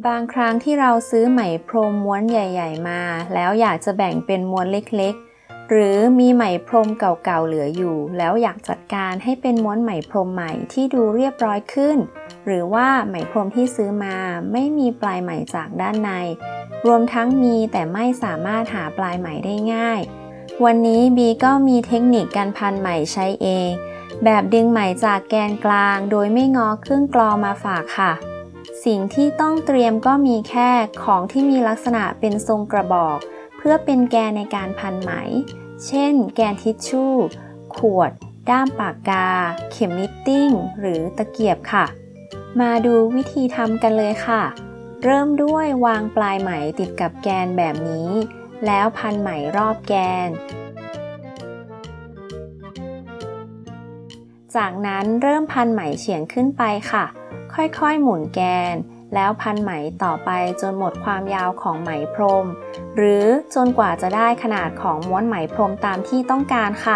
บางครั้งที่เราซื้อไหมพรมม้วนใหญ่ๆมาแล้วอยากจะแบ่งเป็นม้วนเล็กๆหรือมีไหมพรมเก่าๆเหลืออยู่แล้วอยากจัดการให้เป็นม้วนไหมพรมใหม่ที่ดูเรียบร้อยขึ้นหรือว่าไหมพรมที่ซื้อมาไม่มีปลายไหมจากด้านในรวมทั้งมีแต่ไม่สามารถหาปลายไหมได้ง่ายวันนี้บีก็มีเทคนิคการพันไหมใช้เองแบบดึงไหมจากแกนกลางโดยไม่งอครึ่งกลอมาฝากค่ะสิ่งที่ต้องเตรียมก็มีแค่ของที่มีลักษณะเป็นทรงกระบอกเพื่อเป็นแกนในการพันไหมเช่นแกนทิชชู่ขวดด้ามปากกาเข็มนิตติ้งหรือตะเกียบค่ะมาดูวิธีทำกันเลยค่ะเริ่มด้วยวางปลายไหมติดกับแกนแบบนี้แล้วพันไหมรอบแกนจากนั้นเริ่มพันไหมเฉียงขึ้นไปค่ะค่อยๆหมุนแกนแล้วพันไหมต่อไปจนหมดความยาวของไหมพรมหรือจนกว่าจะได้ขนาดของม้วนไหมพรมตามที่ต้องการค่ะ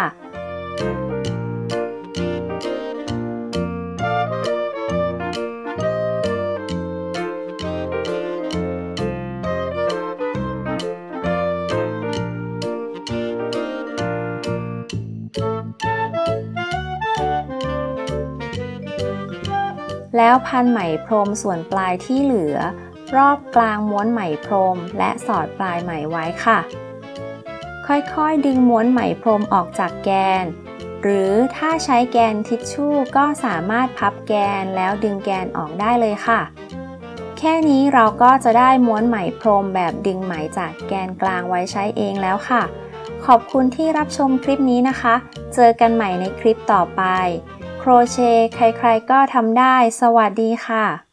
แล้วพันไหมพรมส่วนปลายที่เหลือรอบกลางม้วนไหมพรมและสอดปลายไหมไว้ค่ะค่อยๆดึงม้วนไหมพรมออกจากแกนหรือถ้าใช้แกนทิชชู่ก็สามารถพับแกนแล้วดึงแกนออกได้เลยค่ะแค่นี้เราก็จะได้ม้วนไหมพรมแบบดึงไหมจากแกนกลางไว้ใช้เองแล้วค่ะขอบคุณที่รับชมคลิปนี้นะคะเจอกันใหม่ในคลิปต่อไปโครเชต์ใครๆก็ทำได้สวัสดีค่ะ